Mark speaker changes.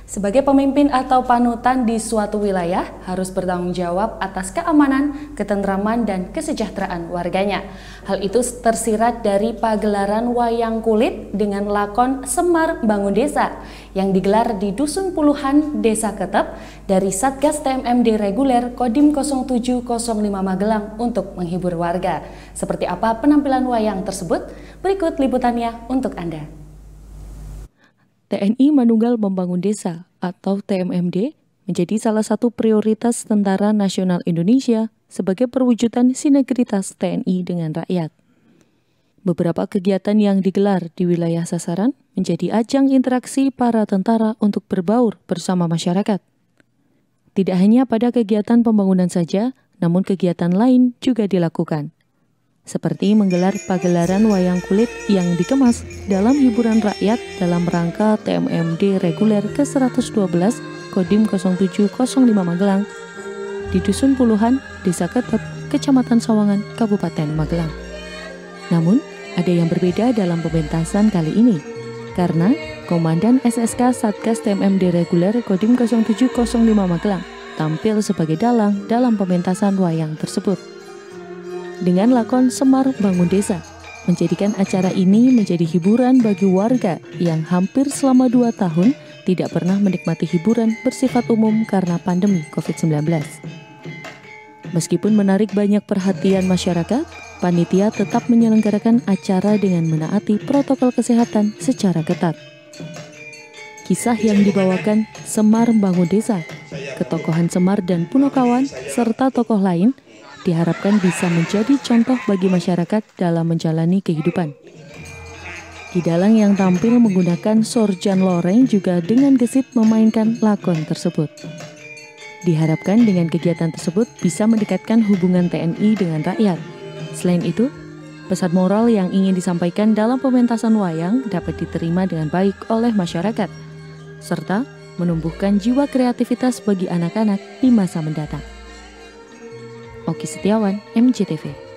Speaker 1: Sebagai pemimpin atau panutan di suatu wilayah harus bertanggung jawab atas keamanan, ketentraman, dan kesejahteraan warganya. Hal itu tersirat dari pagelaran wayang kulit dengan lakon Semar Bangun Desa yang digelar di Dusun Puluhan, Desa Ketep dari Satgas TMMD Reguler Kodim 0705 Magelang untuk menghibur warga. Seperti apa penampilan wayang tersebut? Berikut liputannya untuk Anda.
Speaker 2: TNI Manunggal Membangun Desa atau TMMD menjadi salah satu prioritas Tentara Nasional Indonesia sebagai perwujudan sinergitas TNI dengan rakyat. Beberapa kegiatan yang digelar di wilayah sasaran menjadi ajang interaksi para tentara untuk berbaur bersama masyarakat. Tidak hanya pada kegiatan pembangunan saja, namun kegiatan lain juga dilakukan. Seperti menggelar pagelaran wayang kulit yang dikemas dalam hiburan rakyat dalam rangka TMMD Reguler ke-112 Kodim 0705 Magelang di Dusun Puluhan, Desa Ketep, Kecamatan Sawangan, Kabupaten Magelang. Namun, ada yang berbeda dalam pementasan kali ini, karena Komandan SSK Satgas TMMD Reguler Kodim 0705 Magelang tampil sebagai dalang dalam pementasan wayang tersebut. Dengan lakon Semar Bangun Desa, menjadikan acara ini menjadi hiburan bagi warga yang hampir selama 2 tahun tidak pernah menikmati hiburan bersifat umum karena pandemi COVID-19. Meskipun menarik banyak perhatian masyarakat, panitia tetap menyelenggarakan acara dengan menaati protokol kesehatan secara ketat. Kisah yang dibawakan Semar Bangun Desa, ketokohan Semar dan Punokawan, serta tokoh lain diharapkan bisa menjadi contoh bagi masyarakat dalam menjalani kehidupan. Kidalang yang tampil menggunakan sorjan loreng juga dengan gesit memainkan lakon tersebut. Diharapkan dengan kegiatan tersebut bisa mendekatkan hubungan TNI dengan rakyat. Selain itu, pesan moral yang ingin disampaikan dalam pementasan wayang dapat diterima dengan baik oleh masyarakat, serta menumbuhkan jiwa kreativitas bagi anak-anak di masa mendatang. Oki Setiawan, MJTV.